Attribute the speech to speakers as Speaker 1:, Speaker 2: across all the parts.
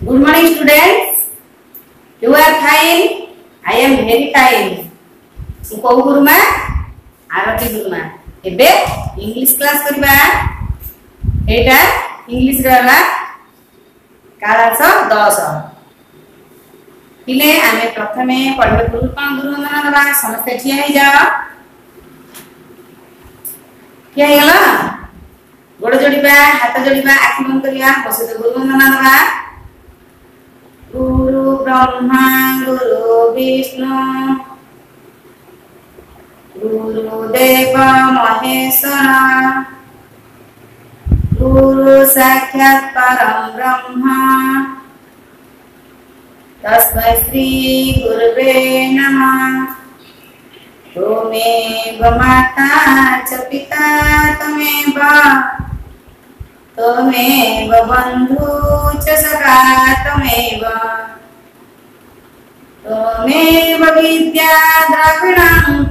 Speaker 1: Good morning, students. You are fine. I am very fine. को गुरुमा आरती गुरुमा एबे English class करबा एटा English रहला कालास 10 पिले आमे प्रथमे पढबे गुरु कोन गुरु वंदना दबा समस्त ठिया हे जाओ क्या हेला गोड़ जोड़ीबा हाथ जोड़ीबा आखि बंद करिया बसे गुरु वंदना दबा गुरु ब्रह्मा गुरु विष्णु गुरुदेव महेश्वर गुरु साक्षात् परम ब्रह्म तस्मै श्री गुरुवे नमः। त्वमेव माता च पिता त्वमेव बन्धु च सखा त्वमेव विद्या द्रविणं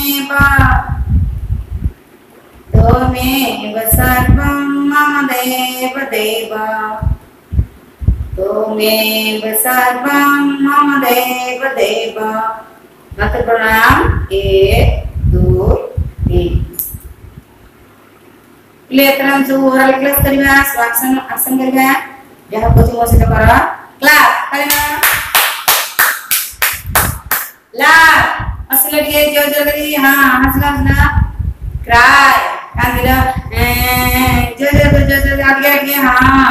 Speaker 1: त्वमेव सर्वं मम देव देव त्वमेव सर्वं मम देव देव। मात्र प्रणाम 1 2 3 प्ले करम जो ओरल क्लास करिबा स्वाक्षन आसन करिबा जहा कोचिंग मोसे कर क्लास करिबा ला असले के जो करी हां हंसना क्राई कांदिला जो आगे हां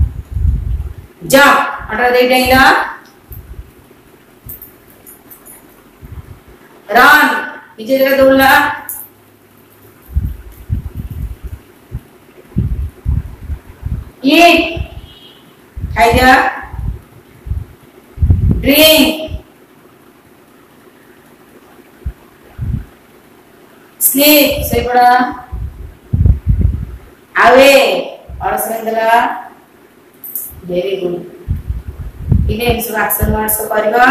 Speaker 1: जंप ऑर्डर दे देला रन नीचे जगह दौड़ला eat खाई जा drink sleep सोई पड़ा आवे और समझला वेरी गुड इने इंस्ट्रक्शन वर्ड्स करबा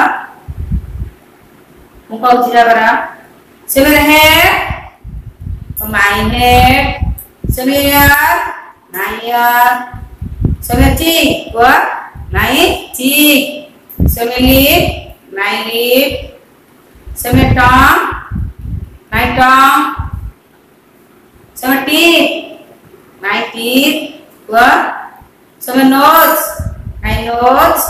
Speaker 1: मु कहू छिरा करा सेवन है माय हेड सेवन my cheek what my cheek my lip tongue my teeth my teeth what nose my nose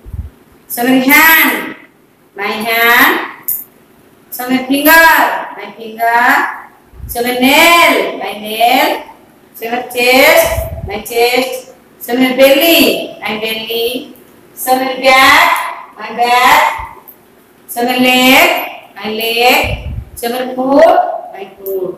Speaker 1: hand my hand finger my finger nail my nail chest my chest belly my belly back my back leg my leg foot my foot।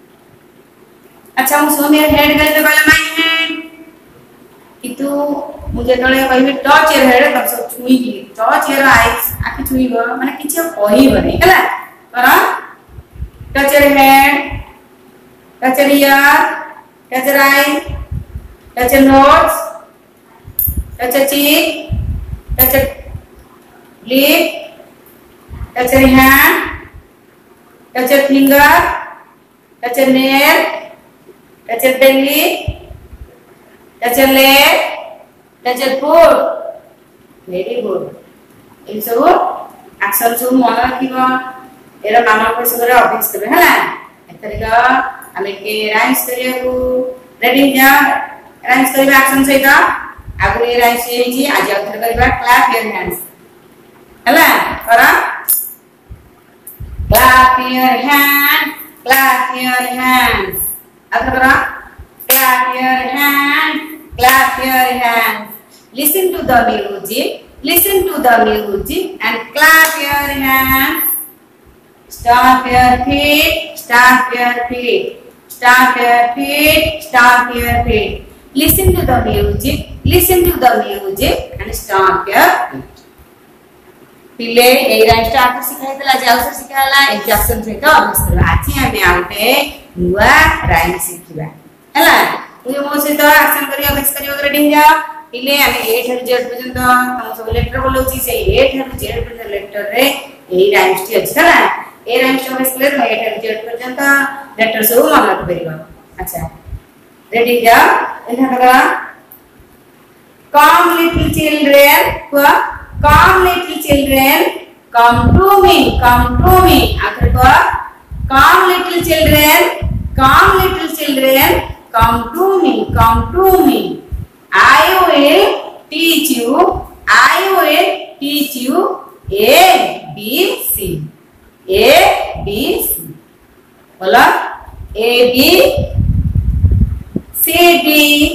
Speaker 1: अच्छा मु मेरे head गले कहला my head कि तू मुझे तळे कहबे टच योर हेड तब सब छुई की टच योर आईज आखि छुईबो माने किछ कहिबो नै हला कर touch your head touch your ear touch your eye, touch your nose, touch your cheek, touch your lip, touch your hand, touch your finger, touch your nail, touch your belly, touch your leg, touch your foot. Very good. In सब action सब मन रखिबो era मामा को सब अभ्यास करबे हला एतरिका हमें के राइम्स करियो रेडी जा राइम्स करबा एक्शन सहित आगु ए राइम्स हेजी आज अथर करबा क्लैप योर हैंड्स हला करा क्लैप योर हैंड्स अथर करा clap your hands listen to the music and clap your hands stamp your feet stamp your feet listen to the music and stamp your feet। पिले ए rhyme start सिखाइतला जाउ से सिखाला action से तो अभ्यास करबा आज हमें आउटे नुवा राइम सिखिबा हला तू मो से तो एक्शन करियो अभ्यास करियो रेडी जा पिले हमें ए ठार जेड पर्यंत हम सब लेटर बोलौची से ए ठार जेड पर्यंत लेटर रे ए राइम टी अछि हला ए राइम स्टोरी स्क्लेर ए ठार जेड पर्यंत लेटर सब मन रख परिबा। अच्छा रेडी जा एना करा क come little children कुआ come little children come to me आखिर कुआ come little children come to me I will teach you A B C बोला A B C D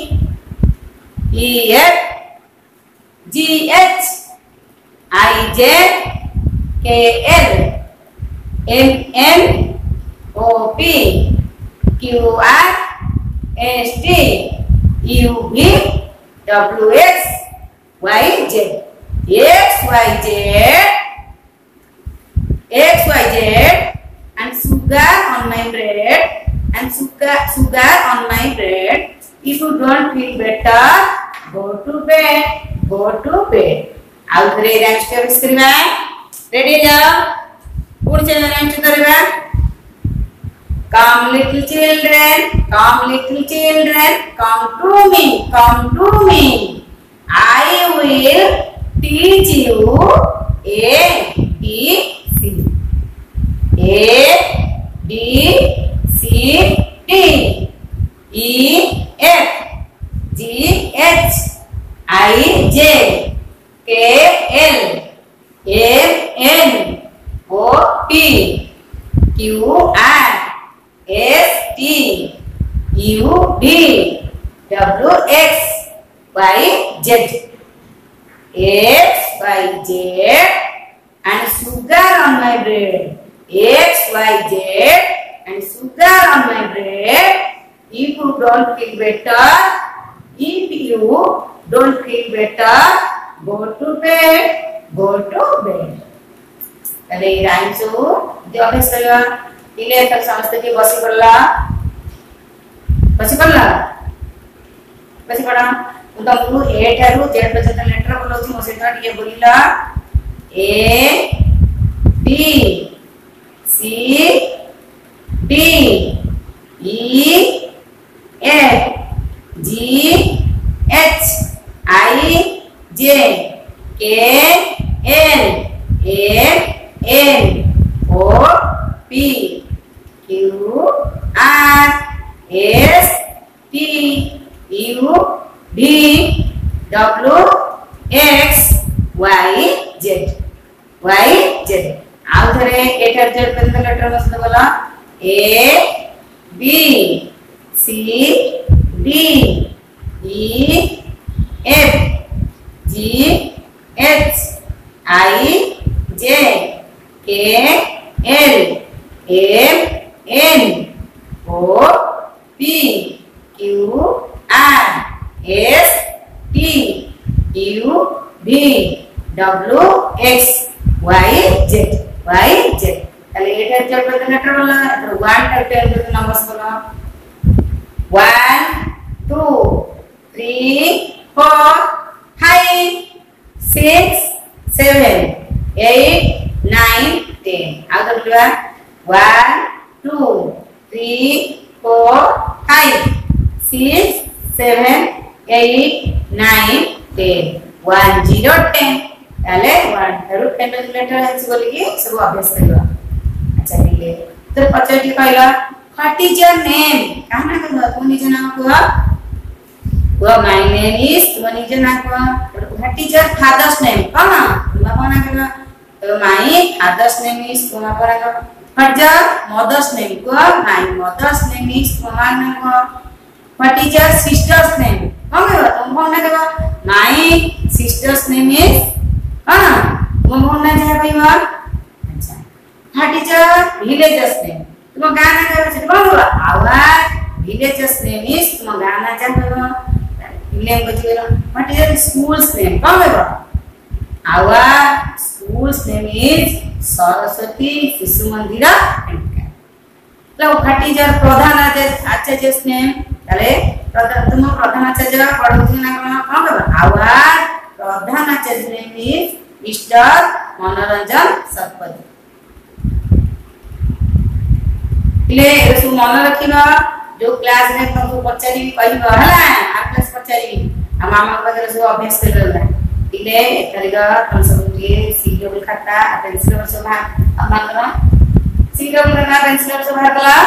Speaker 1: E F G H I J K L M N O P Q R S T U V W X Y Z and sugar on my bread if you don't feel better go to bed out there rhymes to skriva ready now put channel rhymes kariba come little children come to me I will teach you A B C D E F G H I J K L M N O P Q R S T U V W X Y Z and sugar on my bread XYZ and sugar on my bread if you don't feel better go to bed तले rhyme सु जे अभ्यास करवा इले तक समस्त के बसी पड़ला तुमको ए ठारू जेड पर्यंत लेटर बोलौची मो सेटा टिके बोलिला A B C D E F G H I J K L M N O P Q R S T U B W X Y Z आउ थरे ए ठार जेड पर्यंत लेटर मस्त बोला A B C D E F G H I J K L M N O P Q R S T U V W X Y Z ताले एटा चल पर letter वाला 1 तक 10 तक नंबर्स बोला 1 2 3 4 5 6 7 8 9 10 आउ तो बोला 1 2 3 4 5 6 7 8 9 10 1 0 10 ताले 1 थरु 10 लेटर है बोली कि सब अभ्यास करवा अच्छा ठीक है तो पछटी कहला व्हाट इज योर नेम काना कहला तुम निज नाम को माय नेम इज तुम निज नाम को what is your father's name काना तुम कोना कहला तो माय फादर्स नेम इज तुम कोना का व्हाट इज मदर्स नेम को माय मदर्स नेम इज तुम नाम को what is your sister's name काना तुम कोना कहला माय सिस्टर्स नेम इज तुम कोना जाय कहवा अच्छा what is your villagers name तुम गाना कहवा से कहवा आवर विलेजर्स नेम इज तुम गाना कहवा नेम बचिलो what is your school's name कहवा our school's name is Saraswati Shishu Mandir तो what is your pradhan acharya's name ताले तुम प्रधान आचार्य पढौथि ना कहवा our pradhan acharya name is mister Manoranjan Satpathy ले सु मन रखिबा जो क्लास में तुमको पचारी कहबा हला आ क्लास पचारी आ मामा पाखे सब अभ्यास कर इले एथरिका तुम सब के सी डबल खाता पेंसिल सब बाहर करा सी डबल खाता पेंसिल सब बाहर कला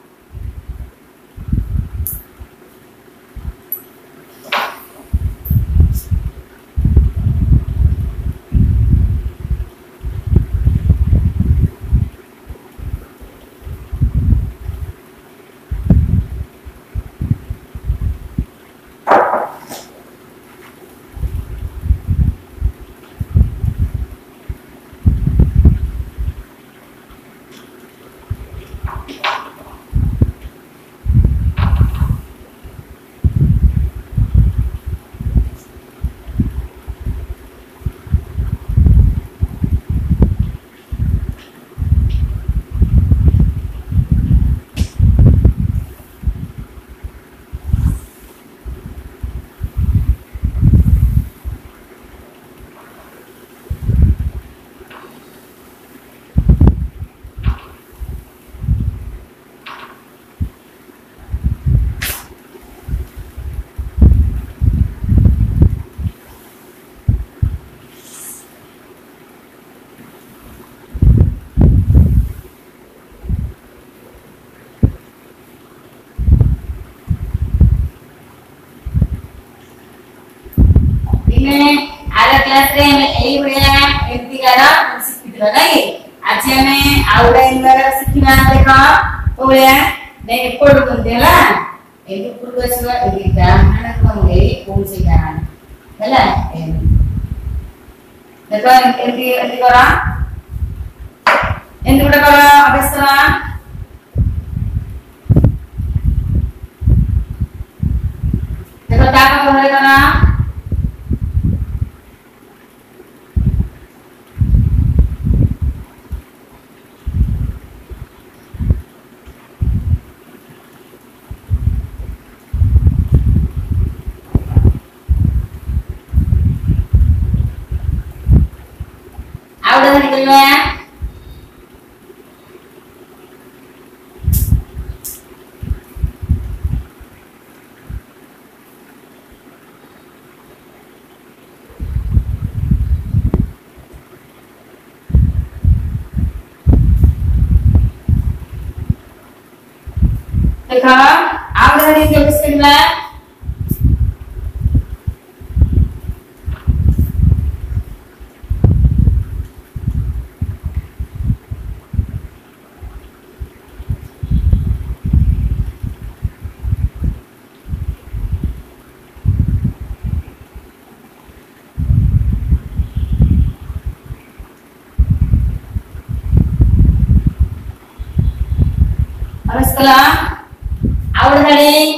Speaker 1: आला क्लास रे हमें एई बढिया एंती करा सिखितला नाही आज हमें आउडा इंगरा सिखिना देखो ओया ने एकोड बंदेला एंती पुरगसवा एई गाना कोन एई कोन से गाना हला देखो एंती एंती करा एंती बडा करा अभ्यास करा देखो ताका घरे करा देखा आप धरी के स्क्रीन में अब इसका आवड झाली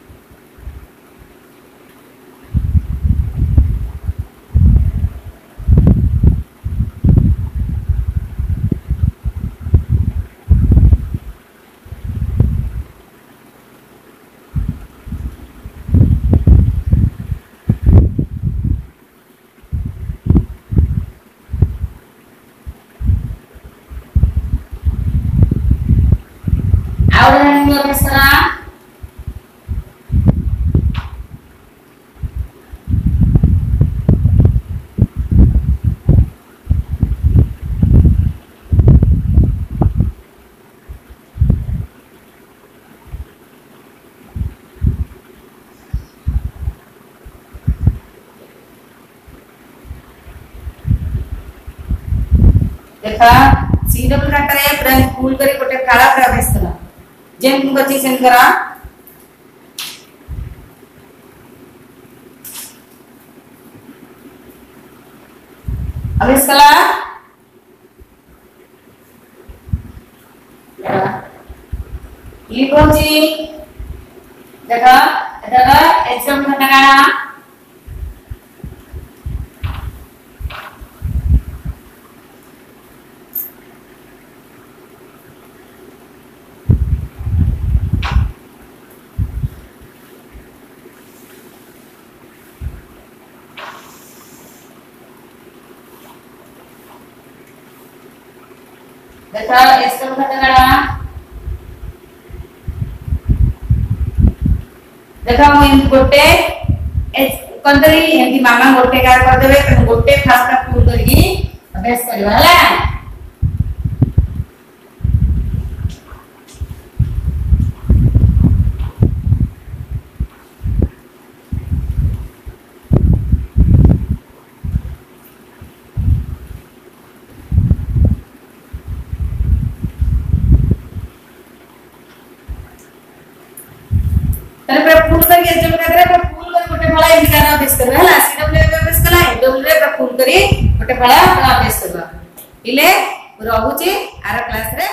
Speaker 1: आवड झाली अभ्यास करा देखा सी डबल काटरे ब्रेन फुल करी कोटे काळा अभ्यास करा जेम तुम बच्चे सेंड करा अभ्यास करा ये कौन सी देखा देखा एग्जाम करना काढा देखा एग्जाम करना काढा देखा मु इन गोटे करदेली एमती मामा गोटे गार कर देबे त गोटे फास्ट फुल करके अभ्यास करबा हला। तारे फुल करके जब करे फुल कर गोटे फळा एमती गार अभ्यास करबा हला। सीडब्ल्यू अभ्यास कला डब्ल्यू रे फुल करी गोटे फळा अभ्यास करबा इले रहूची आर क्लास रे।